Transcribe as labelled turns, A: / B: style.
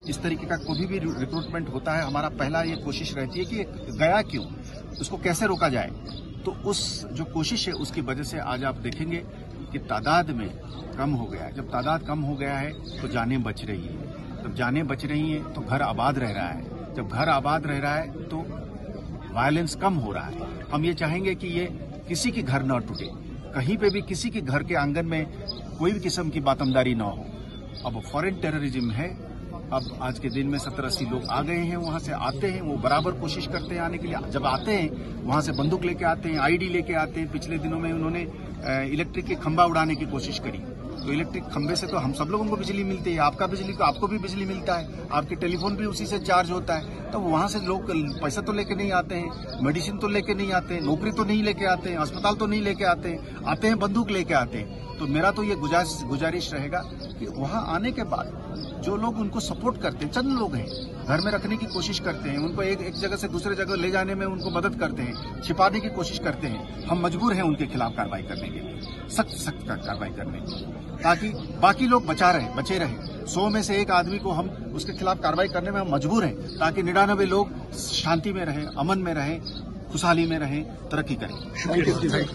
A: इस तरीके का कोई भी रिक्रूटमेंट होता है, हमारा पहला ये कोशिश रहती है कि गया क्यों, उसको कैसे रोका जाए। तो उस जो कोशिश है उसकी वजह से आज आप देखेंगे कि तादाद में कम हो गया है। जब तादाद कम हो गया है तो जानें बच रही है, जब जानें बच रही हैं तो घर आबाद रह रहा है, जब घर आबाद रह रहा है तो वायलेंस कम हो रहा है। हम ये चाहेंगे कि ये किसी की घर न टूटे, कहीं पे भी किसी के घर के आंगन में कोई भी किस्म की बातमदारी न हो। अब फॉरेन टेररिज्म है, अब आज के दिन में 70-80 लोग आ गए हैं, वहां से आते हैं, वो बराबर कोशिश करते हैं आने के लिए। जब आते हैं वहां से बंदूक लेके आते हैं, आईडी लेके आते हैं। पिछले दिनों में उन्होंने इलेक्ट्रिक के खंभा उड़ाने की कोशिश करी, तो इलेक्ट्रिक खंभे से तो हम सब लोगों को बिजली मिलती है, आपका बिजली तो आपको भी बिजली मिलता है, आपके टेलीफोन भी उसी से चार्ज होता है। तो वहां से लोग पैसा तो लेके नहीं आते हैं, मेडिसिन तो लेके नहीं आते हैं, नौकरी तो नहीं लेके आते हैं, अस्पताल तो नहीं लेके आते हैं बंदूक लेके आते हैं। तो मेरा तो ये गुजारिश रहेगा कि वहां आने के बाद जो लोग उनको सपोर्ट करते हैं, चंद लोग हैं, घर में रखने की कोशिश करते हैं, उनको एक जगह से दूसरे जगह ले जाने में उनको मदद करते हैं, छिपाने की कोशिश करते हैं, हम मजबूर हैं उनके खिलाफ कार्रवाई करने के लिए, सख्त कार्रवाई करने की, ताकि बाकी लोग बचे रहे। 100 में से एक आदमी को हम उसके खिलाफ कार्रवाई करने में हम मजबूर हैं, ताकि 99 लोग शांति में रहें, अमन में रहें, खुशहाली में रहें, तरक्की करें।